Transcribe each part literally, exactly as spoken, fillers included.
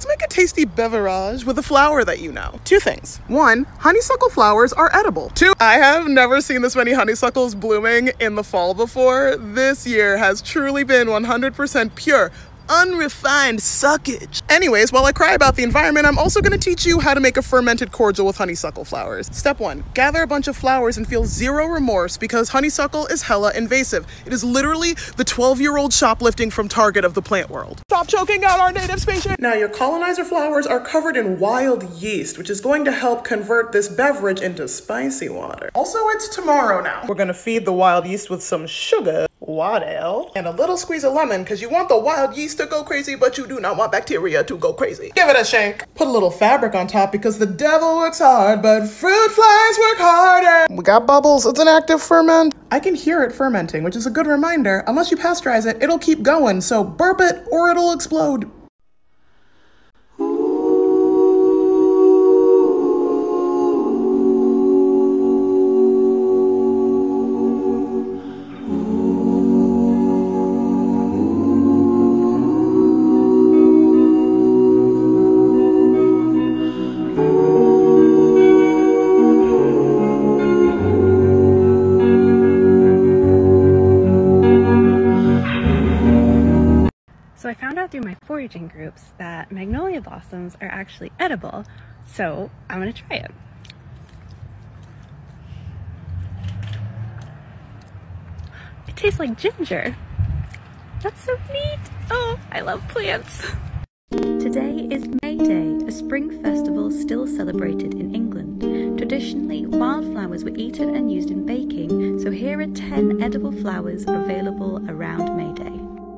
let's make a tasty beverage with a flower that you know. Two things. One, honeysuckle flowers are edible. Two, I have never seen this many honeysuckles blooming in the fall before. This year has truly been one hundred percent pure, unrefined suckage. Anyways, while I cry about the environment, I'm also going to teach you how to make a fermented cordial with honeysuckle flowers. Step one, gather a bunch of flowers and feel zero remorse because honeysuckle is hella invasive. It is literally the twelve year old shoplifting from Target of the plant world. Stop choking out our native species. Now your colonizer flowers are covered in wild yeast, which is going to help convert this beverage into spicy water. Also, it's tomorrow now. We're going to feed the wild yeast with some sugar, water, and a little squeeze of lemon because you want the wild yeast to go crazy, but you do not want bacteria to go crazy. Give it a shake. Put a little fabric on top because the devil works hard, but fruit flies work harder. We got bubbles. It's an active ferment. I can hear it fermenting, which is a good reminder. Unless you pasteurize it, it'll keep going, so burp it or it'll explode. So I found out through my foraging groups that magnolia blossoms are actually edible, so I'm gonna try it. It tastes like ginger. That's so neat. Oh, I love plants. Today is May Day, a spring festival still celebrated in England. Traditionally, wildflowers were eaten and used in baking, so here are ten edible flowers available around May Day.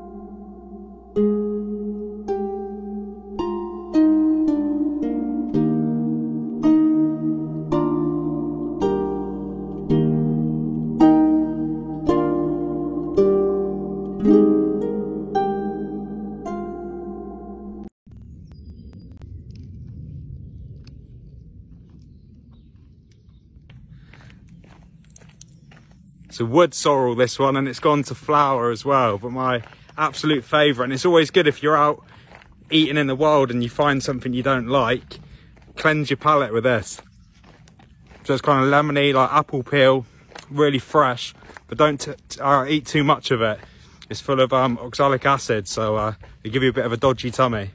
It's a wood sorrel, this one, and it's gone to flower as well, but my absolute favourite. And it's always good if you're out eating in the wild and you find something you don't like, cleanse your palate with this. So it's kind of lemony, like apple peel, really fresh, but don't t t uh, eat too much of it. It's full of um, oxalic acid, so uh, it'll give you a bit of a dodgy tummy.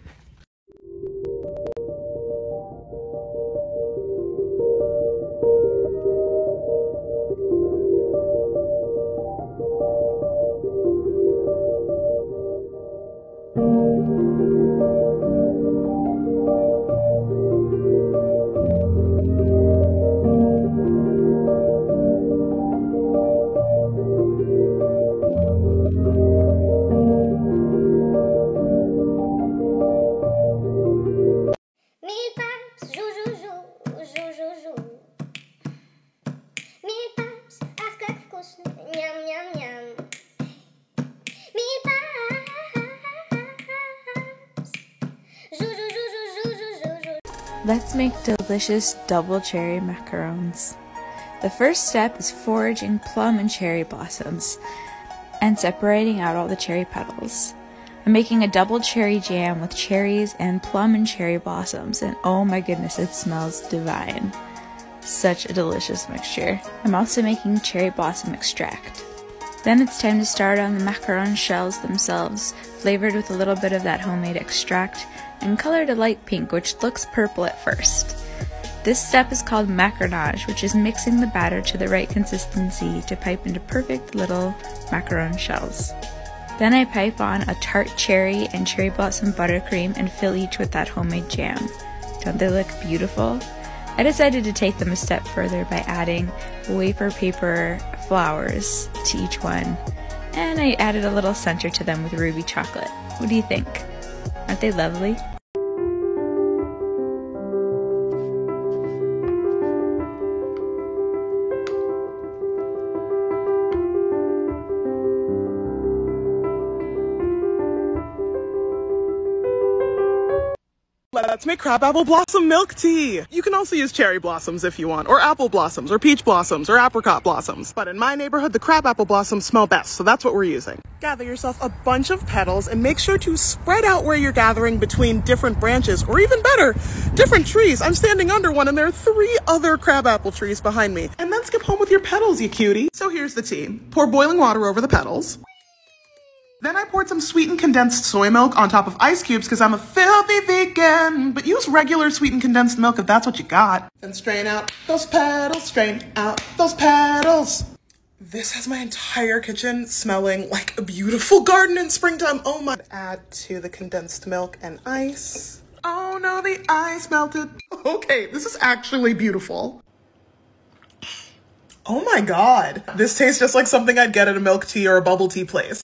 Let's make delicious double cherry macarons. The first step is foraging plum and cherry blossoms and separating out all the cherry petals. I'm making a double cherry jam with cherries and plum and cherry blossoms, and oh my goodness, it smells divine. Such a delicious mixture. I'm also making cherry blossom extract. Then it's time to start on the macaron shells themselves, flavored with a little bit of that homemade extract and colored a light pink, which looks purple at first. This step is called macaronage, which is mixing the batter to the right consistency to pipe into perfect little macaron shells. Then I pipe on a tart cherry and cherry blossom buttercream and fill each with that homemade jam. Don't they look beautiful? I decided to take them a step further by adding wafer paper flowers to each one, and I added a little center to them with ruby chocolate. What do you think? Aren't they lovely? Let's make crabapple blossom milk tea. You can also use cherry blossoms if you want, or apple blossoms, or peach blossoms, or apricot blossoms. But in my neighborhood, the crabapple blossoms smell best, so that's what we're using. Gather yourself a bunch of petals and make sure to spread out where you're gathering between different branches, or even better, different trees. I'm standing under one and there are three other crabapple trees behind me. And then skip home with your petals, you cutie. So here's the tea. Pour boiling water over the petals. Then I poured some sweetened condensed soy milk on top of ice cubes because I'm a filthy vegan, but use regular sweetened condensed milk if that's what you got. Then strain out those petals, strain out those petals. This has my entire kitchen smelling like a beautiful garden in springtime. Oh my. Add to the condensed milk and ice. Oh no, the ice melted. Okay, this is actually beautiful. Oh my God. This tastes just like something I'd get at a milk tea or a bubble tea place.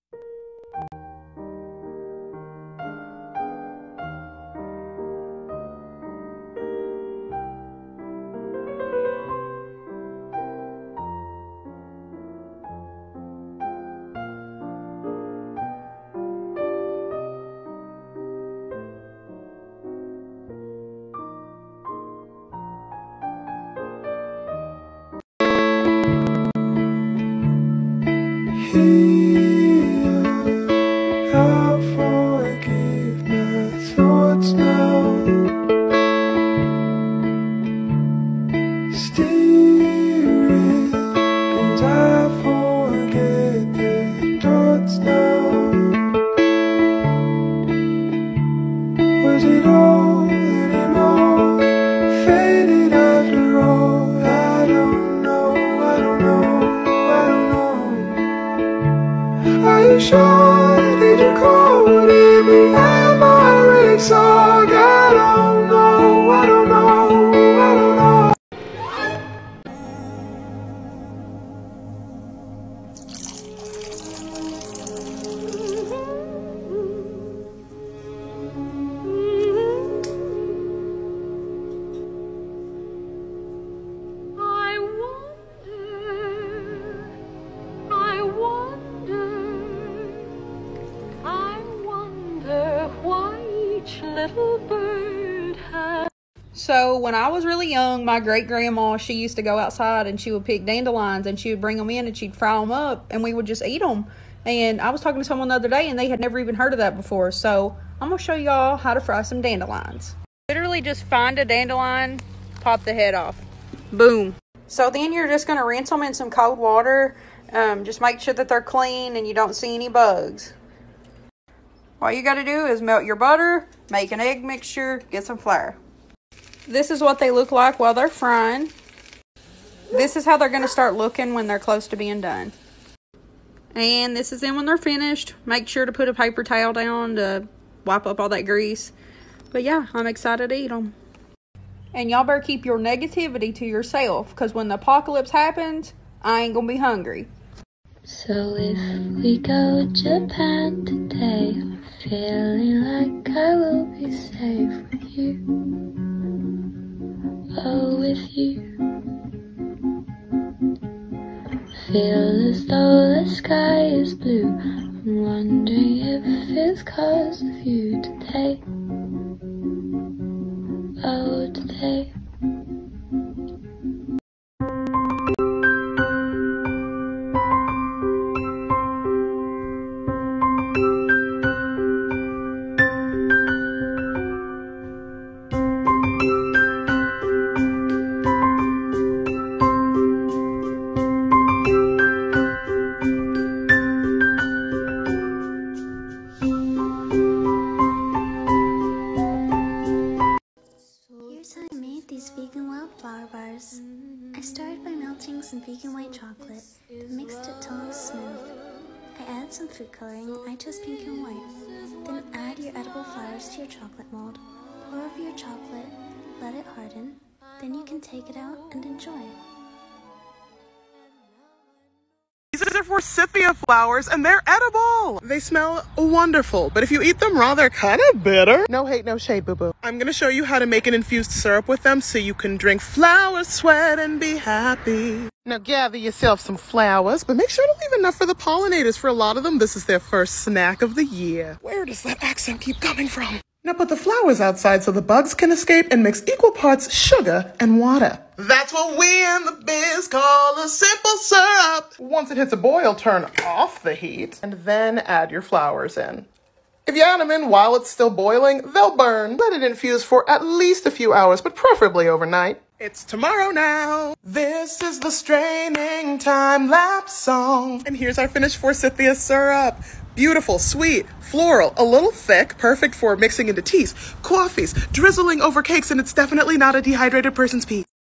How forgive my thoughts now, steering, and I forget the dots now. Was it all anymore? Faded after all. I don't know, I don't know, I don't know. Are you sure? Did you call? Did we have already sung? I don't know, I don't know, I don't know. I wonder, I wonder, I wonder why each little bird has. So when I was really young, my great grandma, she used to go outside and she would pick dandelions and she would bring them in and she'd fry them up and we would just eat them. And I was talking to someone the other day and they had never even heard of that before. So I'm going to show y'all how to fry some dandelions. Literally just find a dandelion, pop the head off. Boom. So then you're just going to rinse them in some cold water. Um, just make sure that they're clean and you don't see any bugs. All you got to do is melt your butter, make an egg mixture, get some flour. This is what they look like while they're frying. This is how they're going to start looking when they're close to being done. And this is them when they're finished. Make sure to put a paper towel down to wipe up all that grease. But yeah, I'm excited to eat them. And y'all better keep your negativity to yourself, because when the apocalypse happens, I ain't gonna be hungry. So if we go to Japan today, I'm feeling like I will be safe with you. Oh, with you. Feel as though the sky is blue. I'm wondering if it's cause of you today. Oh, today. Vegan wildflower bars. I started by melting some vegan white chocolate, then mixed it till it was smooth. I added some food coloring, I chose pink and white. Then add your edible flowers to your chocolate mold. Pour over your chocolate, let it harden, then you can take it out and enjoy. These are forsythia flowers and they're edible. They smell wonderful, but if you eat them raw, they're kind of bitter. No hate, no shade, boo-boo. I'm gonna show you how to make an infused syrup with them so you can drink flower sweat and be happy. Now gather yourself some flowers, but make sure to leave enough for the pollinators. For a lot of them, this is their first snack of the year. Where does that accent keep coming from? Now put the flowers outside so the bugs can escape and mix equal parts sugar and water. That's what we in the biz call a simple syrup. Once it hits a boil, turn off the heat and then add your flowers in. If you add them in while it's still boiling, they'll burn. Let it infuse for at least a few hours, but preferably overnight. It's tomorrow now. This is the straining time-lapse song. And here's our finished forsythia syrup. Beautiful, sweet, floral, a little thick, perfect for mixing into teas, coffees, drizzling over cakes, and it's definitely not a dehydrated person's pee.